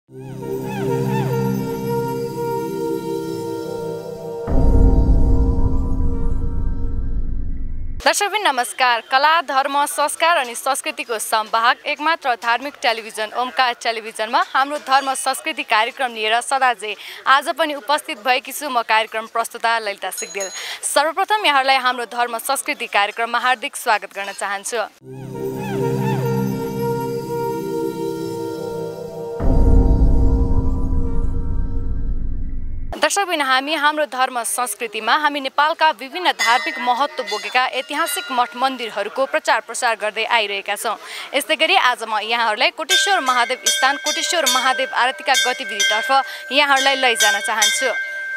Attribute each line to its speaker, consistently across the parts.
Speaker 1: दर्शकबिन नमस्कार। कला, धर्म, संस्कार अनि संस्कृतिको संवाहक एकमात्र धार्मिक टेलिभिजन ओमकार टेलिभिजनमा हाम्रो धर्म संस्कृति कार्यक्रम लिएर सदाझै आज पनि उपस्थित भएकी छु म कार्यक्रम प्रस्तुता ललिता सिग्देल। सर्वप्रथम यहाँहरूलाई हाम्रो धर्म संस्कृति कार्यक्रममा हार्दिक स्वागत गर्न चाहन्छु। दर्शकबिन हाम्रो धर्म संस्कृतिमा हामी नेपालका विभिन्न धार्मिक महत्त्व बोकेका ऐतिहासिक मठ मन्दिरहरूको प्रचार प्रसार गर्दै आइरहेका छौँ। यस्तै गरी आज म यहाँहरूलाई कोटेश्वर महादेव स्थान कोटेश्वर महादेव आरतीका गतिविधितर्फ यहाँहरूलाई लैजान चाहन्छु।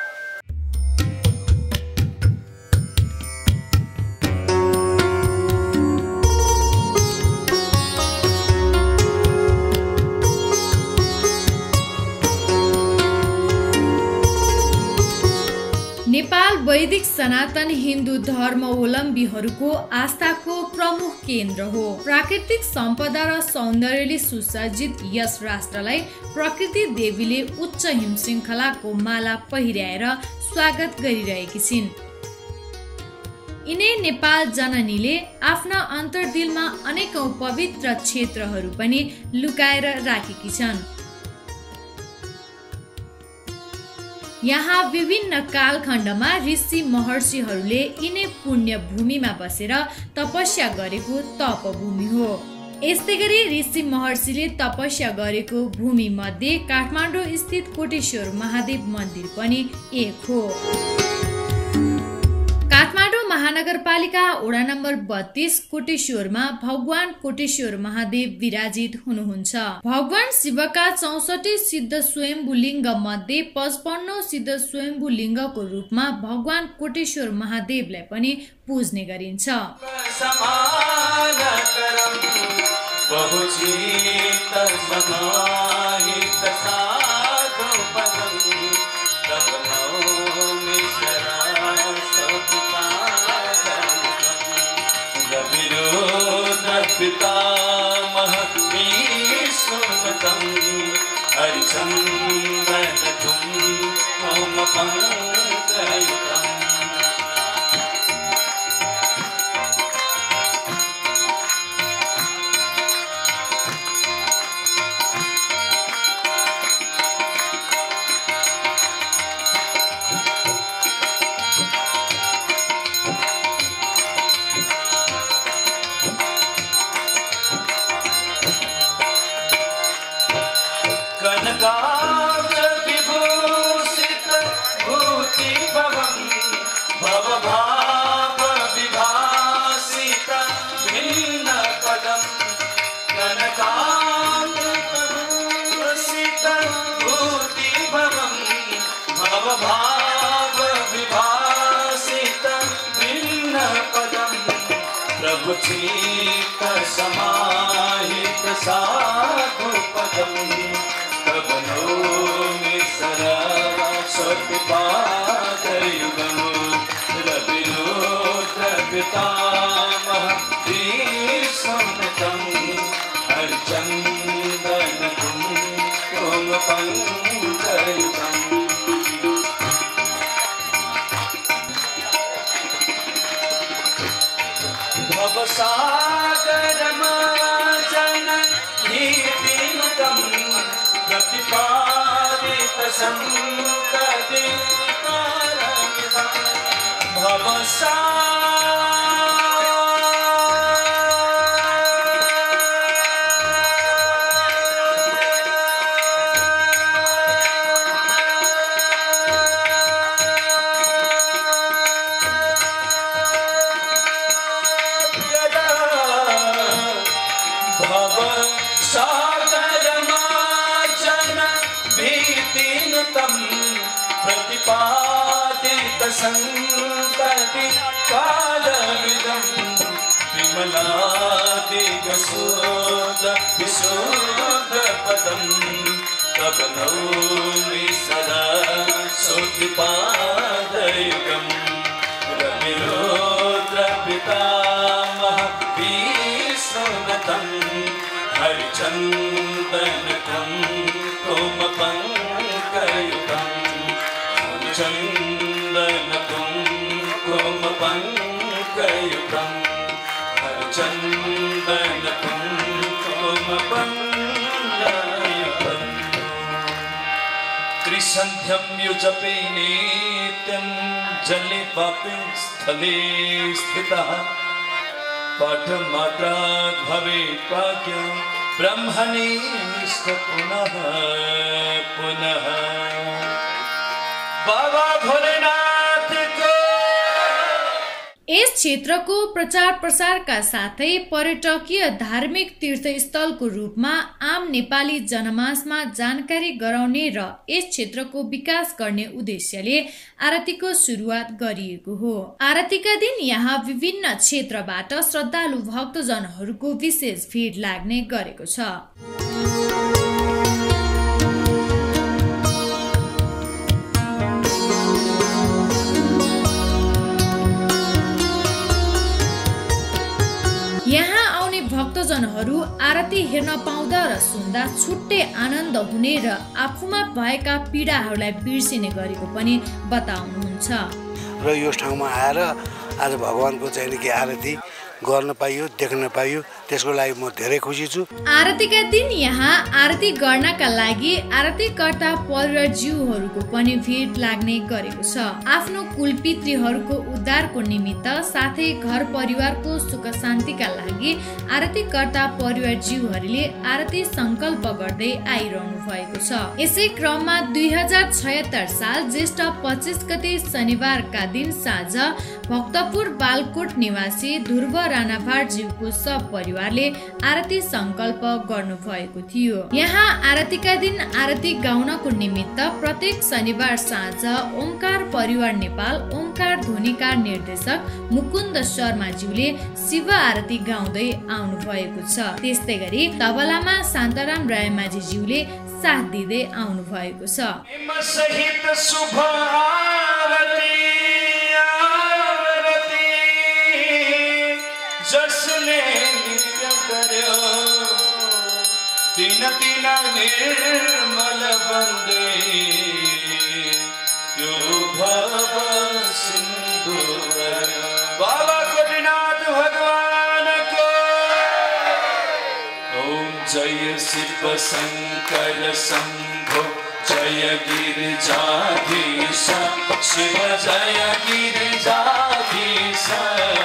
Speaker 1: नेपाल वैदिक सनातन हिन्दू धर्मावलम्बीहरूको आस्थाको प्रमुख केन्द्र हो। प्राकृतिक सम्पदा र सौन्दर्यले सुसज्जित यस राष्ट्रलाई प्रकृति देवीले उच्च हिमशृङ्खलाको माला पहिर्याएर स्वागत गरिरहेकी छिन्। यिनै नेपाल जननीले आफ्ना अन्तर्दिलमा अनेकौं पवित्र क्षेत्रहरू पनि लुकाएर राखेकी छन्। यहाँ विभिन्न कालखण्डमा ऋषि महर्षिहरूले यिनै पुण्य भूमिमा बसेर तपस्या गरेको तपभूमि हो। यस्तै गरी ऋषि महर्षिले तपस्या गरेको भूमि मध्ये काठमाडौँ स्थित कोटेश्वर महादेव मन्दिर पनि एक हो। काठमाडौँ महानगरपालिका वडा नम्बर 32 कोटेश्वरमा भगवान कोटेश्वर महादेव विराजित हुनुहुन्छ। भगवान शिवका 64 सिद्ध स्वयम्भू लिङ्ग मध्ये 55 सिद्ध स्वयम्भू लिङ्गको रूपमा भगवान कोटेश्वर महादेवलाई पनि पूज्ने गरिन्छ।
Speaker 2: पितामह विष्णुपदं हरिचन्दनकुं ओमपङ्कयुतम्। विभूषित भूति भवं भवभाव विभासित भिन्न पदं कनकाम्बरभूषित भूति भवं भवभाव विभासित भिन्न पदं प्रभु चित्त समाहित साधु पदं नौमि सरस्वती पादयुगं रविरुद्र पितामह विष्णुपदं हरिचन्दनकुं ओमपङ्कयुतम्। भवसागरमार्जन भीतिमुखं प्रतिपादित संकटे पारमिदं प्रतिपादित संकटि कालविदं विमलादिगशोद विशोद पदं तव नौमि सरस्वती पादयुगं रविरुद्र पितामह विष्णुपदं हरिचन्दनकुं ओम हरचन्दन कुङ्कुमपङ्कयुतं हरचन्दन कुङ्कुमपङ्कयुतं त्रिसन्ध्यं युजपे नित्यं जले पापे स्थले स्थितः पाठमात्रात् भवेत् प्राज्ञ ब्रह्मनिष्ठ पुनः पुनः बाबा भोलेनाथ को।
Speaker 1: यस क्षेत्रको प्रचार प्रसारका साथै पर्यटकीय धार्मिक तीर्थस्थलको रूपमा आम नेपाली जनमासमा जानकारी गराउने र यस क्षेत्रको विकास गर्ने उद्देश्यले आरतीको सुरुवात गरिएको हो। आरतीका दिन यहाँ विभिन्न क्षेत्रबाट श्रद्धालु भक्तजनहरूको विशेष भिड लाग्ने गरेको छ। यहाँ आउने भक्तजनहरू आरती हेर्न पाउँदा र सुन्दा छुट्टै आनन्द हुने र आफूमा भएका पीडाहरूलाई बिर्सिने गरेको पनि बताउनुहुन्छ।
Speaker 3: र यो ठाउँमा आएर आज भगवानको चाहिँ कि आरती गर्न पाइयो, देख्न पाइयो, त्यसको लागि म धेरै खुसी छु।
Speaker 1: आरतीका दिन यहाँ आरती गर्नका लागि आरतीकर्ता परिवारज्यूहरूको पनि भिड लाग्ने गरेको छ। आफ्नो कुलपितृहरूको उद्धारको निमित्त साथै घर परिवारको सुख शान्तिका लागि आरतीकर्ता परिवारज्यूहरूले आरती संकल्प गर्दै आइरहनु भएको छ। यसै क्रममा 2076 साल ज्येष्ठ 25 गते शनिबारका दिन साँझ भक्तपुर बालकोट निवासी ध्रुव राणाभाटज्यूको सब परिवारले आरती संकल्प गर्नु भएको थियो। यहाँ आरतीका दिन आरती गाउनको निमित्त प्रत्येक शनिबार साँझ ओमकार परिवार नेपाल ओमकार ध्वनिकार निर्देशक मुकुन्द शर्माज्यूले शिव आरती गाउँदै आउनु भएको छ। त्यस्तै गरी तबलामा शान्तराम रायमाझीज्यूले साथ दिँदै आउनु भएको छ।
Speaker 2: जसले नित्य गर्यो दिन दिन निर्मल बन्दे यो भव सिन्धु बाबा गोपीनाथ भगवान को। ओम जय शिव शंकर शंभो जय गिरिजाधीश शिव जय गिरिजाधीश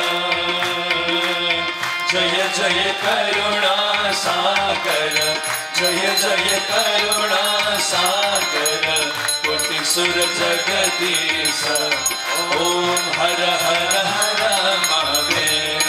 Speaker 2: जय जय करुणा सागर जय जय करुणा सागर कोटि सुर जगदीश ओम हर हर हर महादेव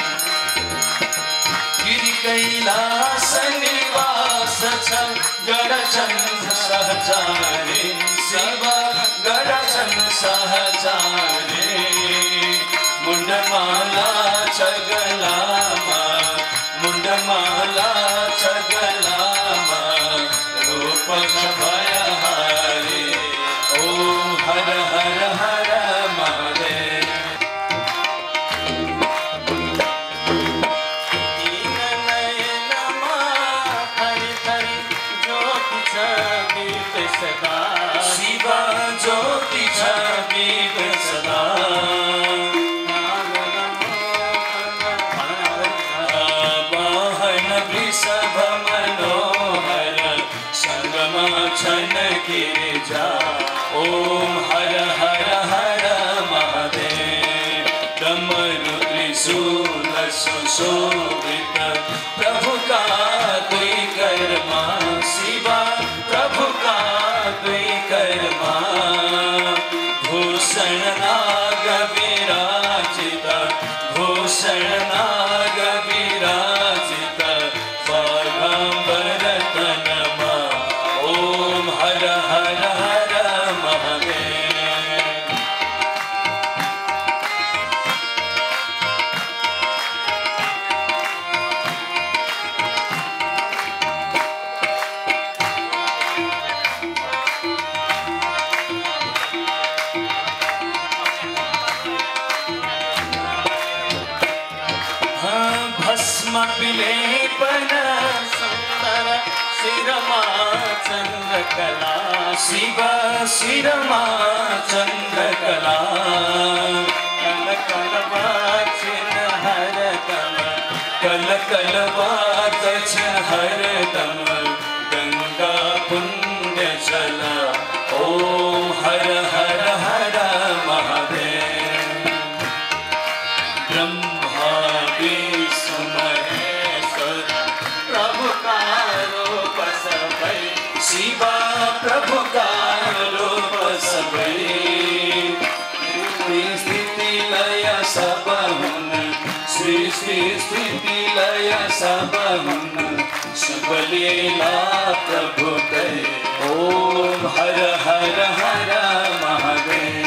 Speaker 2: गिरि कैलास निवास गणचंद्र सहचारे शिव गणचंद्र सहचारे मुंडमाला चगलामा मुंडमाला चगलामा रूप भयहारी ओम हर हर हर महादेव। दीन नयनमा हरि हरि ज्योति छबीत सदा शिवा ज्योति छबीत सदा सब मनोहर संगम छन गिरिजा ओम हर हर हर महादेव डमरू त्रिशूल सुशोभित प्रभु का कोई कर्मा शिवा प्रभु का कोई कर्मा भूषण नाग विराजित भूषण नाग विराजित भरतनमा ओम हर हर हर महादेव। भस्म विलेपन सुंदर शिरमा चंद्र चन्द्रकला शिव शिरमा चन्द्रकला कल कल वाचन हरदम कल कल वाचन हरदम गंगा पुण्य चला ओम हर हर हर महादेव ब्रह्मा विष्णु महेश्वर प्रभु का रूप सबೈ शिवा प्रभु का रूप सबೈ स्थिति लय सब हुन सृष्टि स्थिति लय सब हुन शुभ लीला प्रभु के ओम हर हर हर महादेव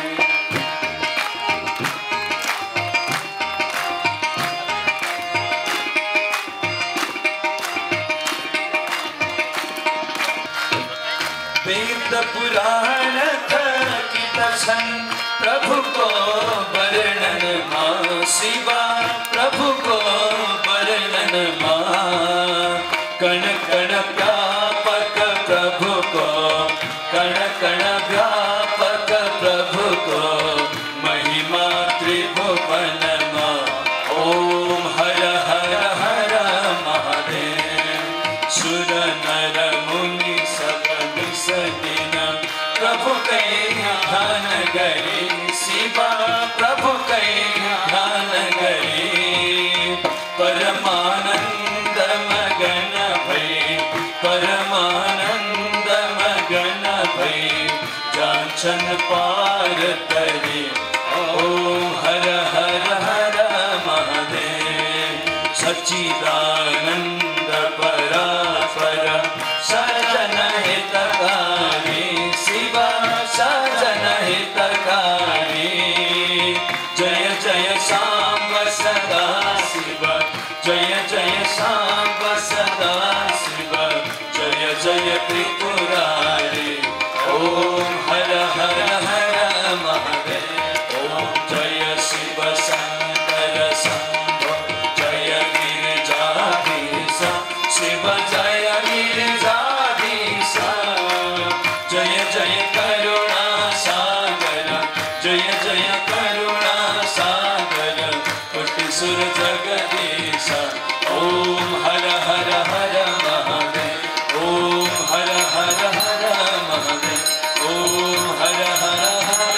Speaker 2: वेद पुराण थकित छन् प्रभु को वर्णन मां शिवा प्रभु को वर्णन मां कण कण व्यापक प्रभु को कण कण व्यापक प्रभु को महिमा त्रिभुवन मां ओम हर हर हर महादेव सुर नर मुनि सब सदिना प्रभु कई ध्यान गए शिवा प्रभु कई ध्यान गए परमानंद मगन भई परमानंद मगन भई जांचन पार तरे ओम हर हर हर महादेव सच्चिदानंद परात्पर सजन हितकारी शिवा सजन हितकारी जय जय सांब सदा शिव जय जय सांब सदा शिव जय जय त्रिपुरारी ओम हर हर हर महादेव ओम जय शिव शंकर शंभो जय गिरिजाधीश शिव जय गिरिजाधीश जय जय करुणा सागर जय जय करुणा सागर कोटि सुर जगदीश ओम हर हर हर महादेव ओम हर हर हर महादेव ओम हर हर हर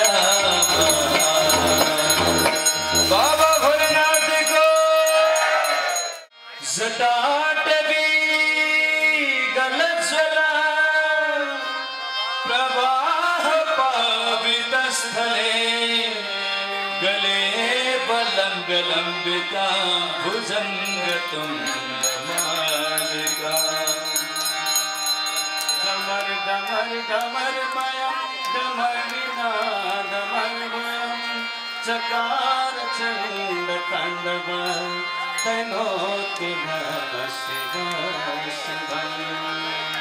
Speaker 2: बाबा भोलेनाथ को जटाटवी गलज्वला प्रवाह पावित स्थले गले बलंग लंबिता भुजंग तुंगमालिका डमर डमर डमर मया डमर विनाद मर्मयम् चकार चंड तांडव तनोति नमः शिवाय शिवाय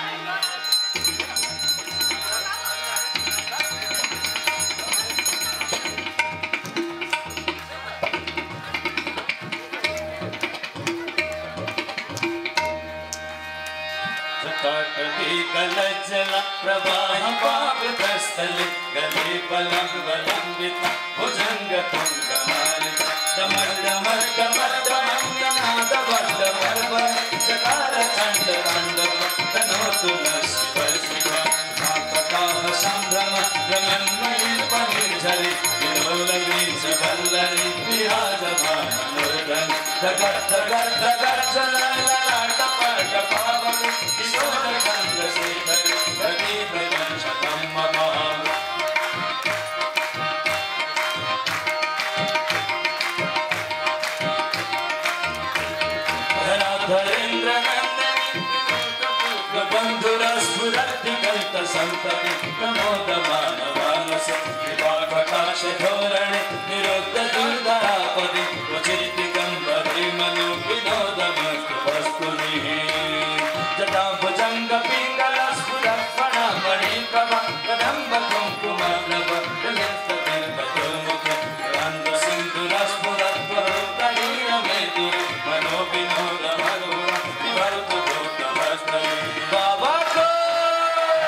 Speaker 2: जटाटवी गलज्जला प्रवाह पावितस्थले गले बलंबिता भुजंग तुंगमालिका डमर डमर डमर डमर नाद बड़ चकार चंड तांडव तनोतु नमः शिवाय शिवाय आपकाह संभ्रम रमन्मयी परिझरि विलोल बीज वल्लरी विराजमान मुर्गन धगर धगर धगर चललाट पट पावक किशोर चंद्रशेखर प्रदीप शतम महा धरेन्द्र बंधुरा स्फुरति कल्प संतति प्रमोद मानवानस कृपा कटाक्ष धोरणे निरुद्ध दुर्धरापदि वचिति कंबरि मनु विनोद मस्तु वस्तुनिः जटा भुजंग पिंगल स्फुर फण मणि प्रभा कदंब कुंकुम नभ ललित दीर्घ मुख रंग सिंधुर स्फुरत् स्वरूपनीय मेतु मनो विनोद मधुर विभर्त बाबा को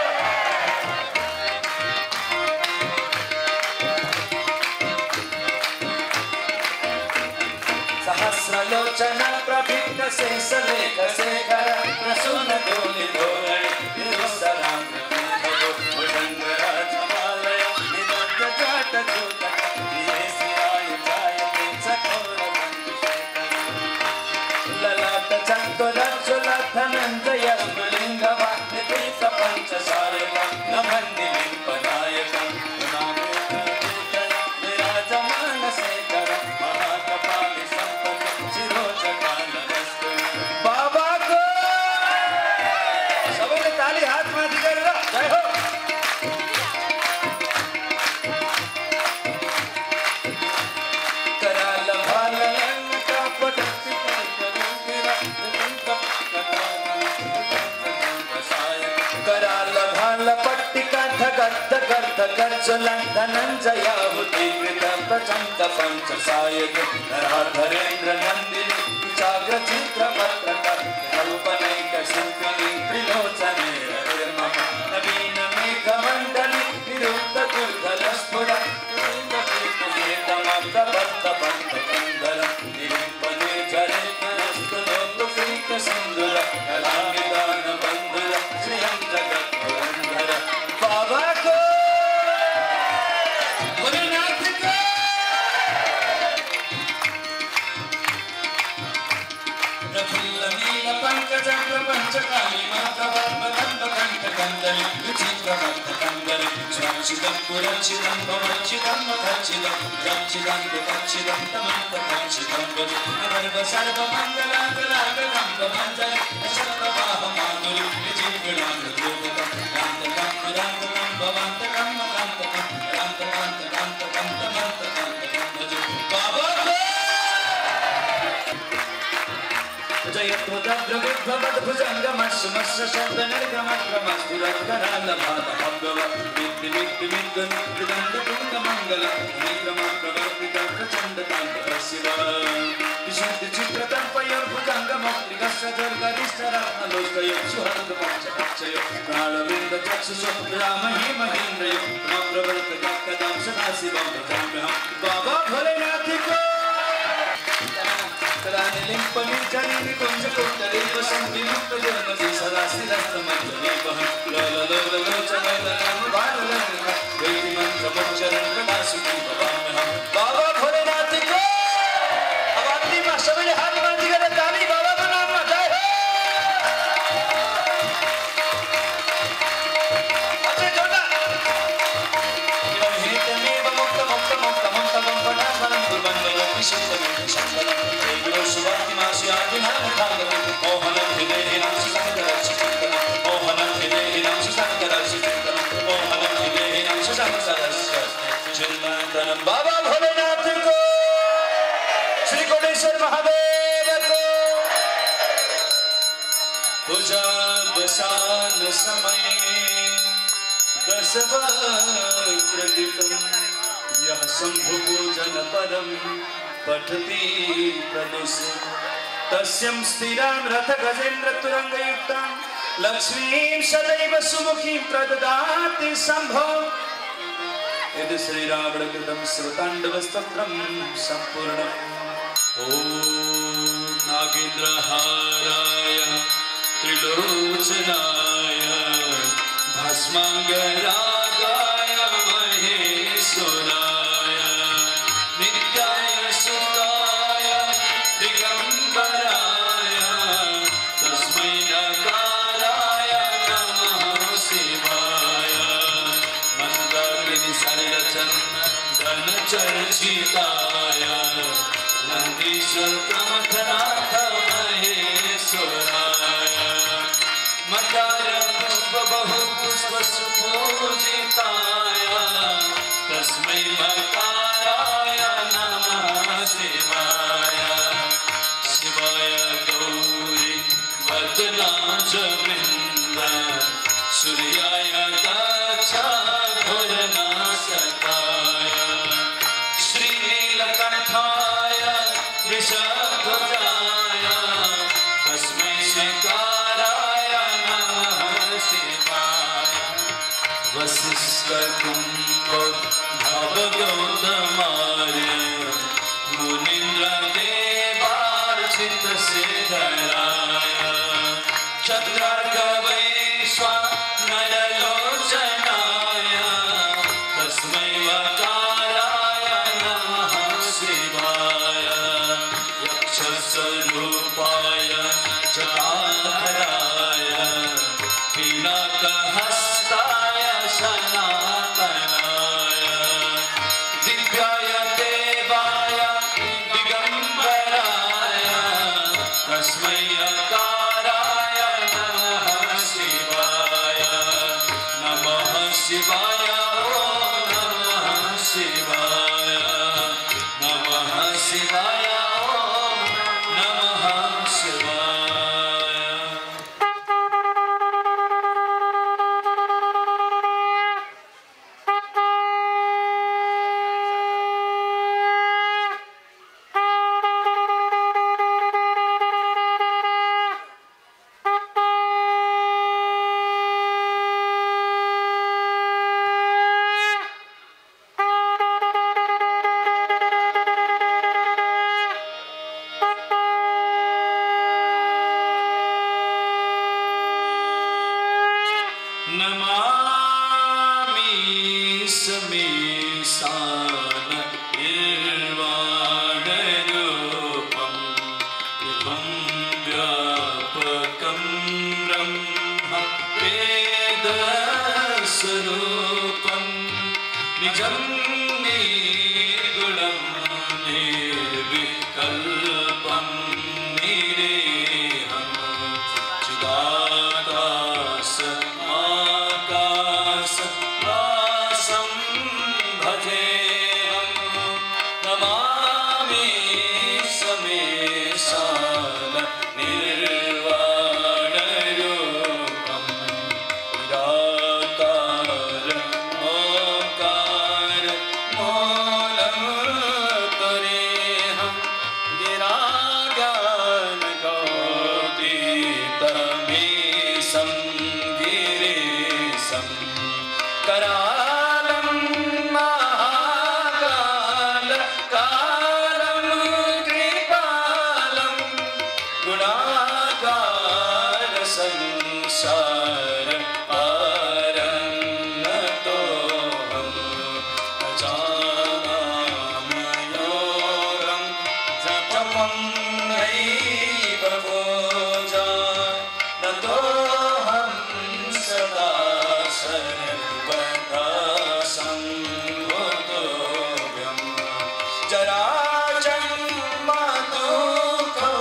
Speaker 2: शेष लेख शेखर प्रसून धोनि धोरणे निरुसराम भुजंग राजमालय निरुद्ध जाट जूतक ये सिराय जायते चकोर बंधुशेखर ललाट चतुरचुल धनंजय मलिंगवा निपीत पंचसायक नभन्नि लिंपनायक विराजमान शेखर महाकपालि संपत्ति चिरोजकाल वस्तु बाबा को सबैले ताली हातमा दिएर जय हो कराल भाल लंका पटति कराल भाल पट्टिका धगद्ध गर्ध गर्जल धनंजयाहुति कृत प्रचंड पंचसायक धरेन्द्र नंदिनी चाग्र चित्र पत्रकर कल्पनैक शिल्पिनी त्रिलोचने नवीन मेघ मंडली निरुद्ध दुर्धर स्फुर कंदर निरिंपने जरे नस्तु लोकप्रीत सिंधुर कलामिदान बंधुर श्रियं जगत पुरंदर बाबा को भोलेनाथ को प्रफुल्ल नील पंकज प्रपंच काली माता पद्म कंठ कंदली विचित्र भक्त कंदली सुरक्षितं पुरक्षितं भवक्षितं मखक्षितं रक्षितं विपक्षितं तमन्त खक्षितं अनर्व सर्व मंगला कलागं मंजरी शतप्रवाह माधुरी विचित्रांग द्योतकं कांतकं पुरांतकं भवन्तकं मकांतकं कांतकांतकं तमन्तकं बाबा जयत्वद्रविद्भवद्भुजङ्गमस्मस्य शब्दनिर्गमक्रमस्तुरङ्गरालभातभगव विद्युद्विद्युद्गन्धपुङ्गमङ्गलं विक्रमप्रवर्तितं प्रचण्डतान्तरशिव विशुद्धिचित्रतर्पयोर्भुजङ्गमौक्तिकस्य जर्गरिष्ठरात्मलोकयो सुहृदपक्षपक्षयो प्राणविन्दचक्षुषो रामहि महेन्द्रयो प्रवर्तककदां सदाशिवं भजाम्यहं बाबा भोलेनाथ को कराने लिंपनी जनी कुंज कुंडली वसंती मुक्त जन्मति सदा स्थिरस्तमंजलि बहन लोल चमदनम बाललन वेदी मंत्र मोक्षरं कदासुति भवाम्यहं बाबा भोलेनाथ को अब अपनी मां सबने हाथ बांधी कर ताली बाबा का नाम में जय हो अच्छे छोटा इवं हेतमेव मुक्त मुक्त मुक्त मुक्त बंपना फलं दुर्बंधो विशुद्धमेव शंकरं सुवातिमासी आदिनाम खागति मोहनं हृदयेनं सुसंकरचित्तं मोहनं हृदयेनं सुसंकरचित्तं मोहनं हृदयेनं सुसंकरचित्तं बाबा भोलेनाथ को श्री कोटेश्वर महादेव को पूजा बसान समय दशवक्त्रगीतं यः शंभु पूजन परम पठति प्रदुष तस्यं स्थिरां रथ गजेन्द्र तुरंगयुक्तां लक्ष्मीं सदैव सुमुखीं प्रददाति शंभो यद् श्रीरावणकृतं श्रुताण्डवस्तोत्रं सम्पूर्णम् ॐ नागेन्द्रहाराय त्रिलोचनाय भस्माङ्गरागाय महेश्वराय नित्याय सुताय दिगंबराय तस्मै नकाराय नमः शिवाय मंदाकिनी सलिलचंदन चर्चिताय नंदीश्वर प्रमथनाथ महेश्वराय मदार पुष्प बहु पुष्प सुपूजिताय तस्मै मकाराय नमः शिवाय शिवाय गौरी बदनाच वृंद सूर्याय दक्ष घोरनाशकाय श्रीनीलकंठाय वृषध्वजाय तस्मै शिकाराय नमः शिवाय वसिष्ठकुम्भ भवगौतमार्य मुनीन्द्र देवार्च चित्त से डराया चंद्र गवैश्वा नयलोचनाय तस्मै वकाराय नमः शिवाय यक्षस्वरूपाय जटाधराय पिनाकहस्ताय सनातनाय दिव्याय देवाय दिगंबराय तस्मै अकाराय नमः शिवाय नमः शिवाय ॐ नमः शिवाय नमः शिवाय ॐ नमः शिवाय नमामि समीसान निर्वाणरूपं विभं व्यापकं ब्रह्म वेदस्वरूपं निजं निर्गुणं निर्विकल्पं निरेहं चिदाकाश आकाशवासं भजेऽहं नमामि समेशान निर्वाणरूपं निराकार ओंकार मौनं तरेऽहं गिराज्ञानगौतीतमीशं गिरीशं करालं महाकाल कालं कृपालं गुणागार संसार पारन्नतोऽहं न जानामि योगं जपं नैव भोजा नतोऽहं सदा सर्वदा सम्भुतोऽभ्यं जराजन्मदुःखो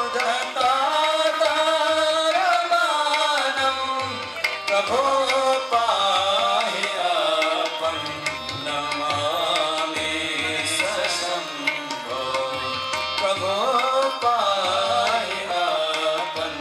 Speaker 2: धतातारमानं प्रभो पाहि आपं नमामि सशम्भो प्रभो पाहि आपं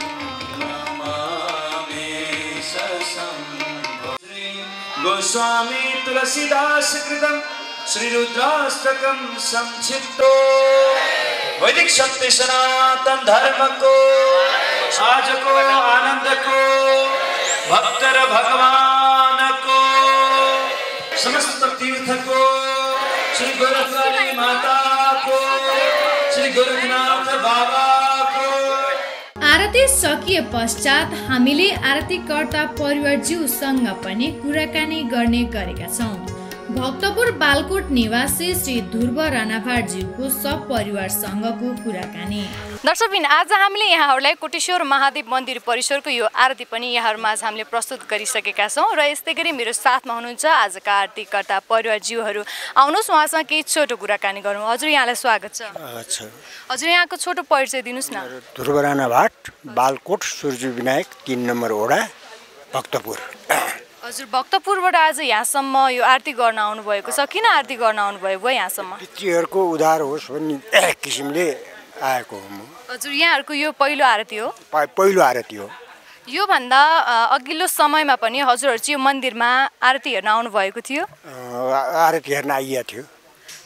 Speaker 2: नमामि सशम्भो गोस्वामी तुलसीदास कृतं श्रीरुद्राष्टकं संक्षिप्तो वैदिक सत्य सनातन धर्म को आज को आनंद को भक्त र भगवान को समस्त तीर्थ को श्री गोरखनाथ माता को श्री गोरखनाथ बाबा को
Speaker 1: आरती सकिए पश्चात हामीले आरतीकर्ता परिवारज्यूसँग पनि कुराकानी गर्ने गरेका छौँ। भक्तपुर बालकोट निवासी श्री ध्रुव राणाभाटज्यूको सपरिवारसँगको कुराकानी। दर्शकबिन आज हामीले यहाँहरूलाई कोटेश्वर महादेव मन्दिर परिसरको यो आरती पनि यहाँहरूमाझ हामीले प्रस्तुत गरिसकेका छौँ र यस्तै गरी मेरो साथमा हुनुहुन्छ आजका आरतीकर्ता परिवारज्यूहरू। आउनुहोस् उहाँसँग केही छोटो कुराकानी गरौँ। हजुर यहाँलाई स्वागत छ। हजुर यहाँको छोटो परिचय दिनुहोस् न।
Speaker 4: ध्रुव राणाभाट बालकोट सूर्य विनायक 3 नम्बर वडा भक्तपुर।
Speaker 1: हजुर भक्तपुरबाट आज यहाँसम्म यो आरती गर्न आउनुभएको छ। किन आरती गर्न आउनुभयो भयो यहाँसम्म?
Speaker 4: पितृहरूको उद्धार होस् भन्ने किसिमले आएको हो म।
Speaker 1: हजुर यहाँहरूको यो पहिलो आरती हो?
Speaker 4: पहिलो आरती हो।
Speaker 1: योभन्दा अघिल्लो समयमा पनि हजुरहरू चाहिँ यो मन्दिरमा आरती हेर्न आउनुभएको थियो?
Speaker 4: आरती हेर्न आइएको थियो।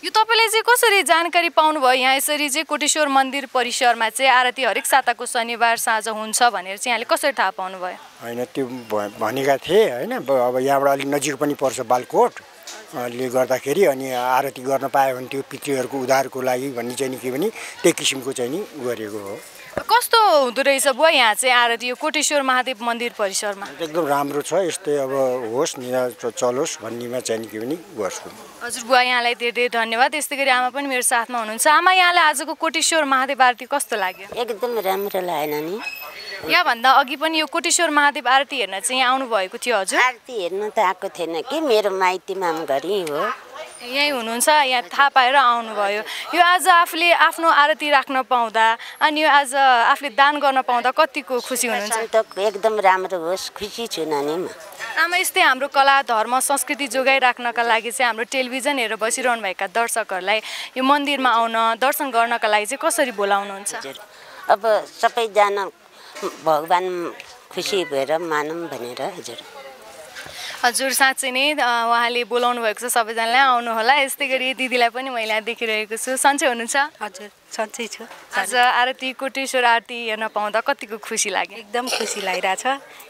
Speaker 1: यो तपाईँले चाहिँ कसरी जानकारी पाउनुभयो यहाँ यसरी चाहिँ कोटेश्वर मन्दिर परिसरमा चाहिँ आरती हरेक साताको शनिबार साँझ हुन्छ भनेर चाहिँ यहाँले कसरी थाहा पाउनुभयो?
Speaker 4: होइन त्यो भनेका थिए होइन, अब यहाँबाट अलिक नजिक पनि पर्छ बालकोटले गर्दाखेरि अनि आरती गर्न पायो भने त्यो पितृहरूको उद्धारको लागि भन्ने चाहिँ नि के भने त्यही किसिमको चाहिँ नि गरेको हो।
Speaker 1: कस्तो हुँदो रहेछ बुवा यहाँ चाहिँ आरती यो कोटेश्वर महादेव मन्दिर परिसरमा?
Speaker 4: एकदम राम्रो छ, यस्तै अब होस् नि चलोस् भन्नेमा चाहिँ नि के भने गर्छु।
Speaker 1: हजुर बुवा यहाँलाई धेरै धेरै धन्यवाद। त्यस्तै गरी आमा पनि मेरो साथमा हुनुहुन्छ। आमा यहाँलाई आजको कोटेश्वर महादेव आरती कस्तो लाग्यो?
Speaker 5: एकदम राम्रो लागेन नि।
Speaker 1: यहाँभन्दा अघि पनि यो कोटेश्वर महादेव आरती हेर्न चाहिँ यहाँ आउनुभएको थियो हजुर?
Speaker 5: आरती हेर्न त आएको थिएन कि, मेरो माइती मामघरी हो।
Speaker 1: यहीँ हुनुहुन्छ, यहाँ थाहा पाएर आउनुभयो। यो आज आफूले आफ्नो आरती राख्न पाउँदा अनि यो आज आफूले दान गर्न पाउँदा कतिको खुसी हुनुहुन्छ?
Speaker 5: एकदम राम्रो होस्, खुसी छु नानी म।
Speaker 1: आमा यस्तै हाम्रो कला धर्म संस्कृति जोगाइराख्नका लागि चाहिँ हाम्रो टेलिभिजन हेरेर बसिरहनुभएका दर्शकहरूलाई यो मन्दिरमा आउन दर्शन गर्नका लागि चाहिँ कसरी बोलाउनुहुन्छ?
Speaker 5: अब सबैजना भगवान खुसी भएर मानौँ भनेर। हजुर
Speaker 1: हजुर साँच्चै नै उहाँले बोलाउनु भएको छ, सबैजनालाई आउनु होला। यस्तै गरी दिदीलाई पनि मैले देखिरहेको छु। सन्चै हुनुहुन्छ?
Speaker 6: हजुर सन्चै छु।
Speaker 1: आज आरती कोटेश्वर आरती हेर्न पाउँदा कतिको खुसी लाग्यो?
Speaker 6: एकदम खुसी लागिरहेछ।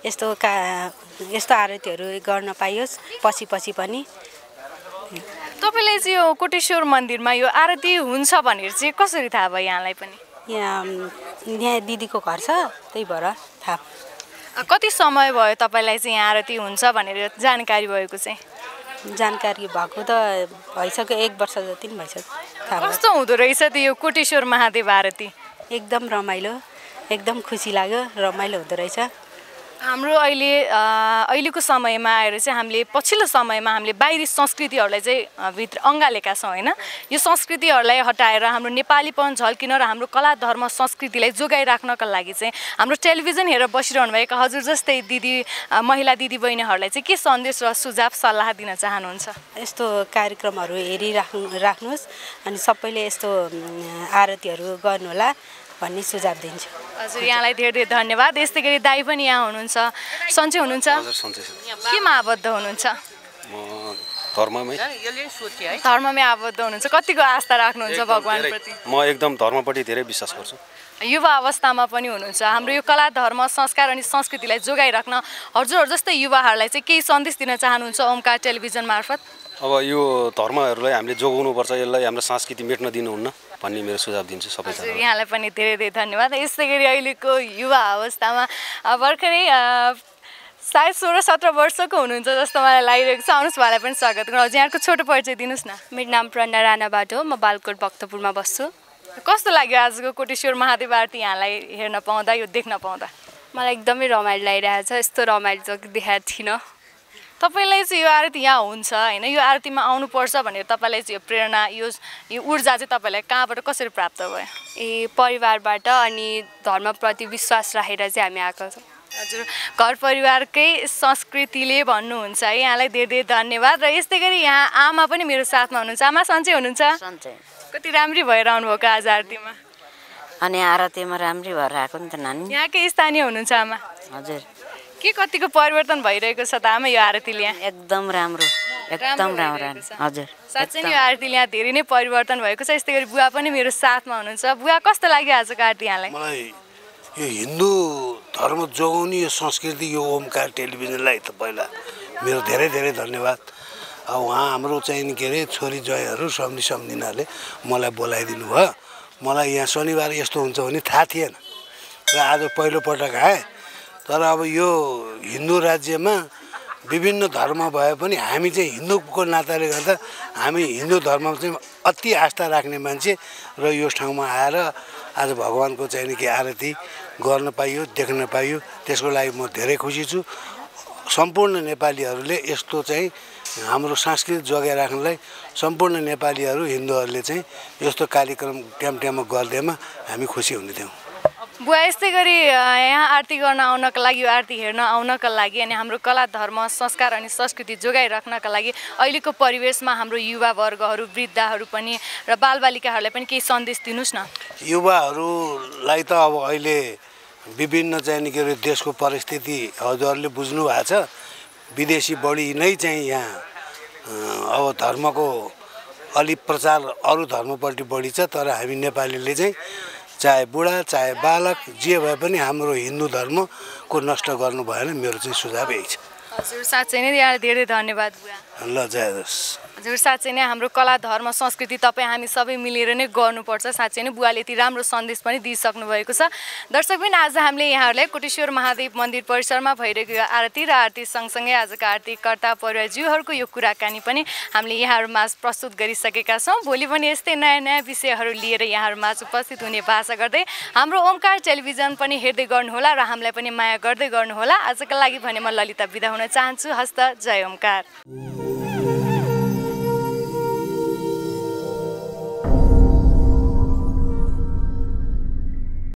Speaker 6: यस्तो आरतीहरू गर्न पाइयोस् पछि पनि।
Speaker 1: तपाईँलाई चाहिँ यो कोटेश्वर मन्दिरमा यो आरती हुन्छ भनेर चाहिँ कसरी थाहा भयो यहाँलाई पनि?
Speaker 6: यहाँ दिदीको घर छ, त्यही भएर थाहा।
Speaker 1: कति समय भयो तपाईँलाई चाहिँ यहाँ आरती हुन्छ भनेर जानकारी भएको चाहिँ?
Speaker 6: जानकारी भएको त भइसक्यो, 1 वर्ष जति पनि भइसक्यो।
Speaker 1: कस्तो हुँदो रहेछ त्यो यो कोटेश्वर महादेव आरती?
Speaker 6: एकदम रमाइलो, एकदम खुसी लाग्यो, रमाइलो हुँदो रहेछ।
Speaker 1: हाम्रो अहिलेको समयमा आएर चाहिँ हामीले पछिल्लो समयमा हामीले बाहिरी संस्कृतिहरूलाई चाहिँ भित्र अँगालेका छौँ होइन। यो संस्कृतिहरूलाई हटाएर हाम्रो नेपालीपन झल्किन र हाम्रो कला धर्म संस्कृतिलाई जोगाइराख्नका लागि चाहिँ हाम्रो टेलिभिजन हेरेर बसिरहनुभएका हजुर जस्तै दिदी महिला दिदी बहिनीहरूलाई चाहिँ के सन्देश र सुझाव सल्लाह दिन चाहनुहुन्छ?
Speaker 6: यस्तो कार्यक्रमहरू राख्नुहोस् अनि सबैले यस्तो आरतीहरू गर्नुहोला भन्ने सुझाव दिन्छु।
Speaker 1: हजुर यहाँलाई धेरै धेरै धन्यवाद। यस्तै गरी दाइ पनि यहाँ हुनुहुन्छ। सन्चै हुनुहुन्छ? केमा आबद्ध हुनुहुन्छ? धर्ममै आबद्ध हुनुहुन्छ। कतिको आस्था राख्नुहुन्छ भगवानप्रति?
Speaker 7: म एकदम धर्मपट्टि धेरै विश्वास गर्छु।
Speaker 1: युवा अवस्थामा पनि हुनुहुन्छ। हाम्रो यो कला धर्म संस्कार अनि संस्कृतिलाई जोगाइराख्न हजुरहरू जस्तै युवाहरूलाई चाहिँ केही सन्देश दिन चाहनुहुन्छ ओमकार टेलिभिजन मार्फत?
Speaker 7: अब यो धर्महरूलाई हामीले जोगाउनुपर्छ, यसलाई हाम्रो संस्कृति मेट्न दिनुहुन्न भन्ने मेरो सुझाव दिन्छु सबैजना।
Speaker 1: यहाँलाई पनि धेरै धेरै धन्यवाद। यस्तै गरी अहिलेको युवा अवस्थामा भर्खरै सायद 16-17 वर्षको हुनुहुन्छ जस्तो मलाई लागिरहेको छ। आउनुहोस् उहाँलाई पनि स्वागत गरौँ। हजुर यहाँको छोटो परिचय दिनुहोस् न।
Speaker 8: मेरो नाम प्रणा राणाबाट हो, म बालकोट भक्तपुरमा बस्छु।
Speaker 1: कस्तो लाग्यो आजको कोटेश्वर महादेव आरती यहाँलाई हेर्न पाउँदा, यो देख्न पाउँदा?
Speaker 8: मलाई एकदमै रमाइलो लागिरहेको छ, यस्तो रमाइलो त देखाएको थिइनँ।
Speaker 1: तपाईँलाई चाहिँ यो आरती यहाँ हुन्छ होइन, यो आरतीमा आउनुपर्छ भनेर तपाईँलाई चाहिँ यो प्रेरणा यो ऊर्जा चाहिँ तपाईँलाई कहाँबाट कसरी प्राप्त भयो?
Speaker 8: परिवारबाट अनि धर्मप्रति विश्वास राखेर चाहिँ हामी आएको छौँ।
Speaker 1: हजुर घर परिवारकै संस्कृतिले भन्नुहुन्छ है। यहाँलाई धेरै धेरै धन्यवाद। र यस्तै गरी यहाँ आमा पनि मेरो साथमा हुनुहुन्छ। आमा सन्चै हुनुहुन्छ?
Speaker 5: सन्चै।
Speaker 1: कति राम्री भएर आउनुभएको आज आरतीमा?
Speaker 5: अनि आरतीमा राम्री भएर आएको नि त नानी।
Speaker 1: यहाँकै स्थानीय हुनुहुन्छ आमा?
Speaker 5: हजुर।
Speaker 1: के कतिको परिवर्तन भइरहेको छ त आमा यो आरतीले यहाँ?
Speaker 5: एकदम राम्रो, एकदम राम्रो। हजुर
Speaker 1: साँच्चै नै यो आरतीले यहाँ धेरै नै परिवर्तन भएको छ। यस्तै गरी बुवा पनि मेरो साथमा हुनुहुन्छ। बुवा कस्तो लाग्यो आजको आरती यहाँलाई?
Speaker 3: मलाई यो हिन्दू धर्म जोगाउने यो संस्कृति यो ओमकार टेलिभिजनलाई त पहिला मेरो धेरै धेरै धन्यवाद। अब उहाँ हाम्रो चाहिँ के अरे छोरी जयहरू सम्झिनाले मलाई बोलाइदिनु भयो। मलाई यहाँ शनिबार यस्तो हुन्छ भने थाहा थिएन र आज पहिलोपटक आएँ। तर अब यो हिन्दू राज्यमा विभिन्न धर्म भए पनि हामी चाहिँ हिन्दूको नाताले गर्दा हामी हिन्दू धर्ममा चाहिँ अति आस्था राख्ने मान्छे र यो ठाउँमा आएर आज भगवानको चाहिँ के आरती गर्न पाइयो, देख्न पाइयो, त्यसको लागि म धेरै खुसी छु। सम्पूर्ण नेपालीहरूले यस्तो चाहिँ हाम्रो संस्कृति जोगाइराख्नलाई सम्पूर्ण नेपालीहरू हिन्दूहरूले चाहिँ यस्तो कार्यक्रम टाइममा गर्दैमा हामी खुसी हुने थियौँ।
Speaker 1: बुवा यस्तै गरी यहाँ आरती गर्न आउनका लागि, यो आरती हेर्न आउनका लागि अनि हाम्रो कला धर्म संस्कार अनि संस्कृति जोगाइराख्नका लागि अहिलेको परिवेशमा हाम्रो युवा वर्गहरू वृद्धहरू पनि र बालबालिकाहरूलाई पनि केही सन्देश दिनुहोस् न।
Speaker 3: युवाहरूलाई त अब अहिले विभिन्न चाहिँ के अरे देशको परिस्थिति हजुरहरूले बुझ्नु भएको छ। विदेशी बढी नै चाहिँ यहाँ अब धर्मको अलि प्रचार अरू धर्मपट्टि बढी छ, तर हामी नेपालीले चाहिँ चाहे बुढा चाहे बालक जे भए पनि हाम्रो हिन्दू धर्मको नष्ट गर्नु भएन। मेरो चाहिँ सुझाव यही छ।
Speaker 1: हजुर साँच्चै नै यहाँलाई धेरै धन्यवाद बुवा।
Speaker 3: ल जय होस्।
Speaker 1: हजुर साँच्चै नै हाम्रो कला धर्म संस्कृति तपाईँ हामी सबै मिलेर नै गर्नुपर्छ। साँच्चै नै बुवाले यति राम्रो सन्देश पनि दिइसक्नु भएको छ। दर्शकबिन आज हामीले यहाँहरूलाई कोटेश्वर महादेव मन्दिर परिसरमा भइरहेको यो आरती र आरती सँगसँगै आजका आरतीकर्ता परिवारज्यूहरूको यो कुराकानी पनि हामीले यहाँहरूमाझ प्रस्तुत गरिसकेका छौँ। भोलि पनि यस्तै नयाँ नयाँ विषयहरू लिएर यहाँहरूमाझ उपस्थित हुने बाचा गर्दै हाम्रो ओमकार टेलिभिजन पनि हेर्दै गर्नुहोला र हामीलाई पनि माया गर्दै गर्नुहोला। आजका लागि भने म ललिता बिदा हुन चाहन्छु। हस्त जय ओमकार।